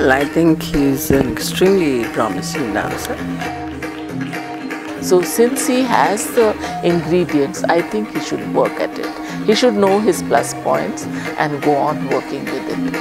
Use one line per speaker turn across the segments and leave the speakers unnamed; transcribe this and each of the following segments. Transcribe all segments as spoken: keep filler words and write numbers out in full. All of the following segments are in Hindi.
Well, I think he's an extremely promising dancer.
So since he has the ingredients, I think he should work at it. He should know his plus points and go on working with it.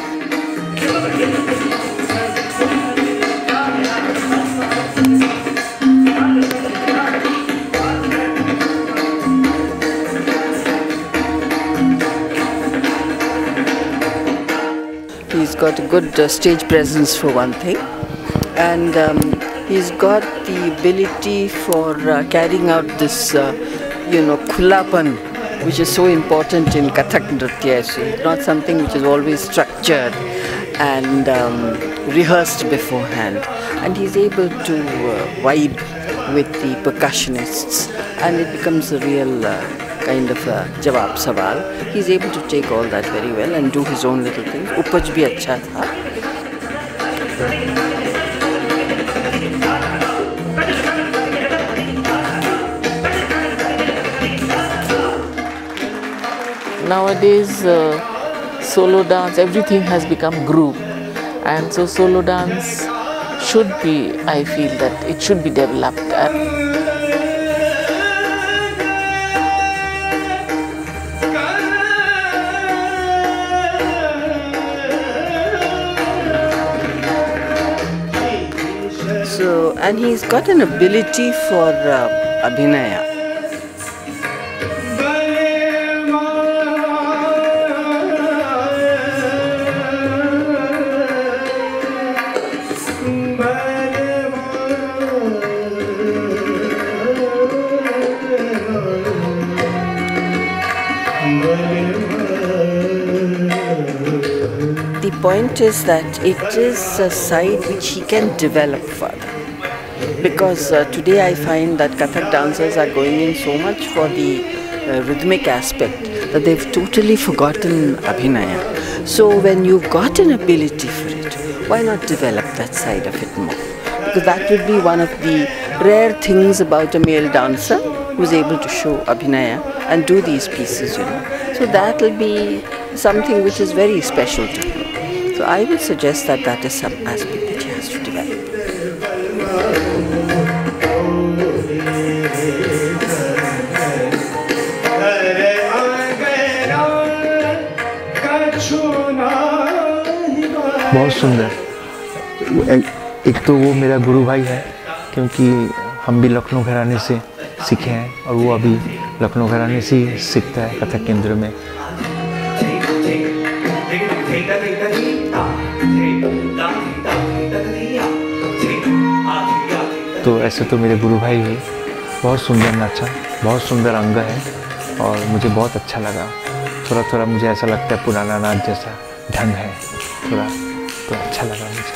He's got a good uh, stage presence for one thing, and um, he's got the ability for uh, carrying out this, uh, you know, khulapan, which is so important in Kathak Nritya. So it's not something which is always structured and um, rehearsed beforehand. And he's able to uh, vibe with the percussionists, and it becomes a real uh, kind of a jawab sawal. He's able to take all that very well and do his own little things. Upaj bhi acha tha.
Nowadays, uh, solo dance, everything has become group, and so solo dance should be, I feel that it should be developed.
So, and he's got an ability for uh, abhinaya. The point is that it is a side which he can develop further, because uh, today I find that Kathak dancers are going in so much for the uh, rhythmic aspect that they've totally forgotten abhinaya. So when you've got an ability for it, why not develop that side of it more? Because that would be one of the rare things about a male dancer who's able to show abhinaya and do these pieces, you know. So that will be something which is very special to him. So I would suggest that that is some aspect that he has to develop.
बहुत सुंदर। एक तो वो मेरा गुरु भाई है, क्योंकि हम भी लखनऊ घराने से सीखे हैं और वो अभी लखनऊ घराने से ही सीखता है कथक केंद्र में। तो ऐसे तो मेरे गुरु भाई भी बहुत सुंदर नाचा, बहुत सुंदर अंग है और मुझे बहुत अच्छा लगा। थोड़ा थोड़ा मुझे ऐसा लगता है पुराना नाच जैसा ढंग है थोड़ा, तो अच्छा लगा मुझे।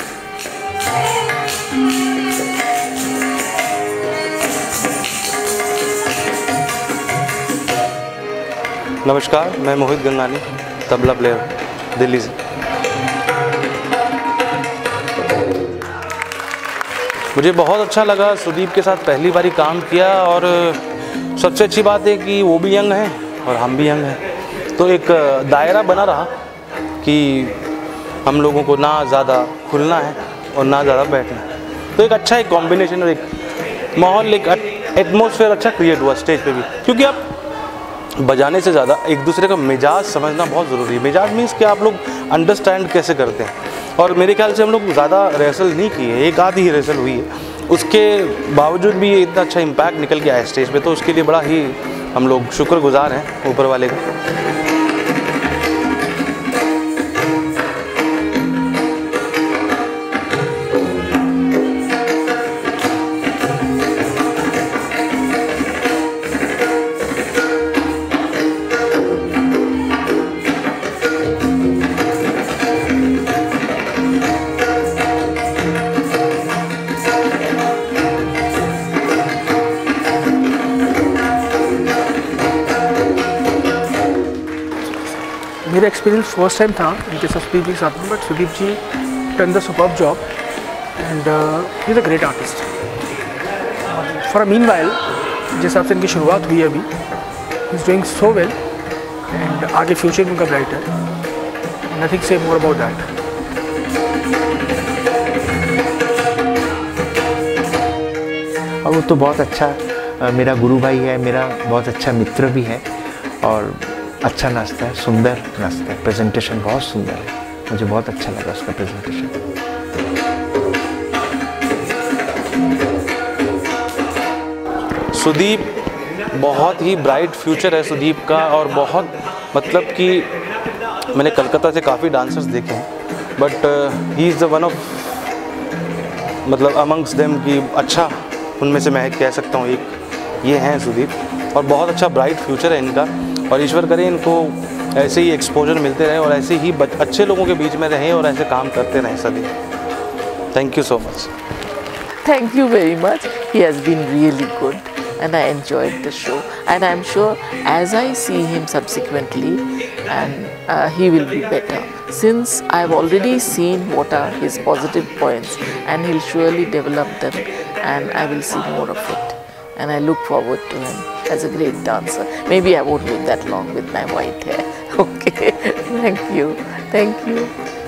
नमस्कार, मैं मोहित गंगानी, तबला प्लेयर, दिल्ली से। मुझे बहुत अच्छा लगा, सुदीप के साथ पहली बारी काम किया और सबसे अच्छी बात है कि वो भी यंग हैं और हम भी यंग हैं, तो एक दायरा बना रहा कि हम लोगों को ना ज़्यादा खुलना है और ना ज़्यादा बैठना है। तो एक अच्छा एक कॉम्बिनेशन और एक माहौल, एक एटमॉस्फेयर अच्छा क्रिएट हुआ स्टेज पे भी, क्योंकि आप बजाने से ज़्यादा एक दूसरे का मिजाज समझना बहुत ज़रूरी है। मिजाज मीन्स कि आप लोग अंडरस्टैंड कैसे करते हैं, और मेरे ख्याल से हम लोग ज़्यादा रिहर्सल नहीं की है, एक आधी ही रिहर्सल हुई है, उसके बावजूद भी इतना अच्छा इम्पैक्ट निकल के आया स्टेज पे, तो उसके लिए बड़ा ही हम लोग शुक्रगुजार हैं ऊपर वाले का।
मेरा एक्सपीरियंस फर्स्ट टाइम था इनके साथ सुदीप जी के साथ में, but Sudeep ji done the superb job and he is a great artist. For a meanwhile जिस हिसाब से इनकी शुरुआत हुई है अभी, he is doing so well and आगे फ्यूचर उनका ब्राइट है। नथिंग से मोर अबाउट दैट।
और वो तो बहुत अच्छा मेरा गुरु भाई है, मेरा बहुत अच्छा मित्र भी है और अच्छा नाचता है, सुंदर नाचता है, प्रेजेंटेशन बहुत सुंदर है, मुझे बहुत अच्छा लगा उसका प्रेजेंटेशन।
सुदीप, बहुत ही ब्राइट फ्यूचर है सुदीप का, और बहुत मतलब कि मैंने कलकत्ता से काफ़ी डांसर्स देखे हैं, but he is the one of मतलब अमंग्स देम कि अच्छा उनमें से मैं कह सकता हूँ एक ये हैं सुदीप, और बहुत अच्छा ब्राइट फ्यूचर है इनका, और ईश्वर करे इनको ऐसे ही एक्सपोजर मिलते रहे और ऐसे ही अच्छे लोगों के बीच में रहें और ऐसे काम करते रहें सदैव। Thank you so much.
Thank you very much. He has been really good and I enjoyed the show, and I'm sure as I see him subsequently and uh, he will be better, since I've already seen what are his positive points and he'll surely develop them, and I will see more of it, and I look forward to him as a great dancer. Maybe I won't live that long with my white hair. Okay, thank you, thank you.